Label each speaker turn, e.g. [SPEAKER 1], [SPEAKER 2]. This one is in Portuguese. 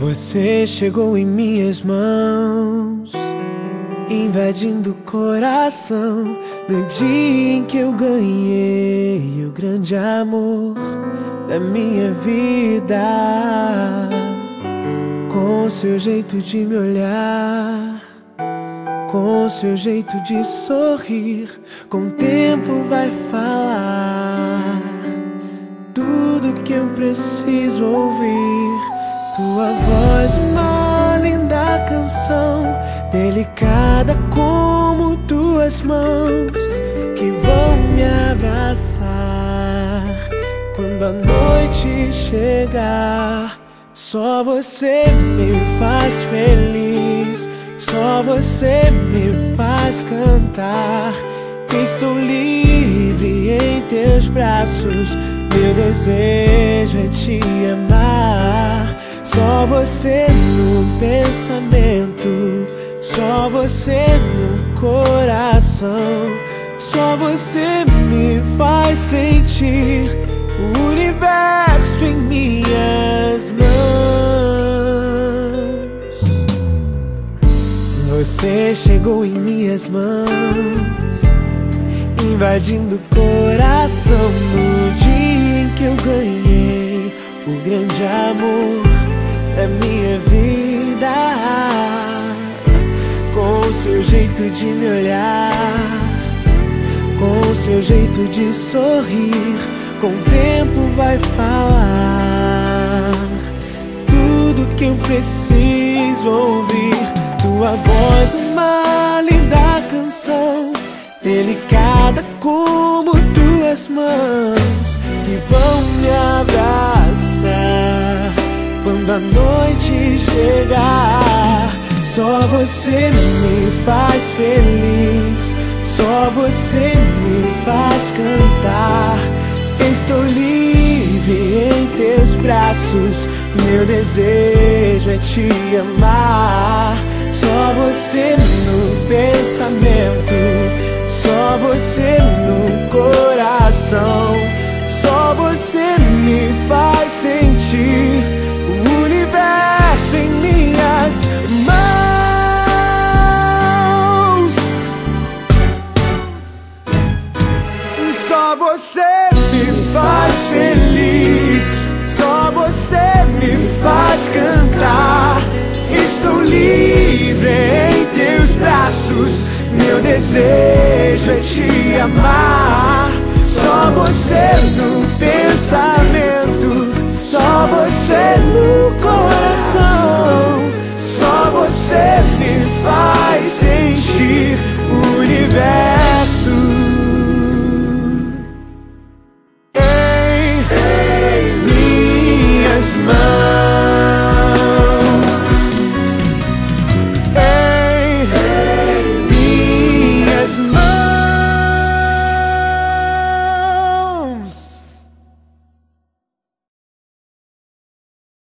[SPEAKER 1] Você chegou em minhas mãos, invadindo o coração, no dia em que eu ganhei o grande amor da minha vida. Com seu jeito de me olhar, com seu jeito de sorrir, com o tempo vai falar tudo que eu preciso ouvir. Tua voz, uma linda canção, delicada como tuas mãos, que vão me abraçar quando a noite chegar. Só você me faz feliz, só você me faz cantar. Estou livre em teus braços, meu desejo é te amar. Só você no pensamento, só você no coração. Só você me faz sentir o universo em minhas mãos. Você chegou em minhas mãos, invadindo o coração, no dia em que eu ganhei o grande amor da minha vida. Com seu jeito de me olhar, com seu jeito de sorrir, com o tempo vai falar tudo que eu preciso ouvir. Tua voz, uma linda canção, delicada como tuas mãos, que vão me abraçar quando a noite chegar. Só você me faz feliz, só você me faz cantar. Estou livre em teus braços, meu desejo é te amar. Só você no pensamento, só você no coração. Só você me faz sentir o universo em minhas mãos. Só você me faz feliz, só você me faz cantar. Estou livre em teus braços, meu desejo é te amar. Só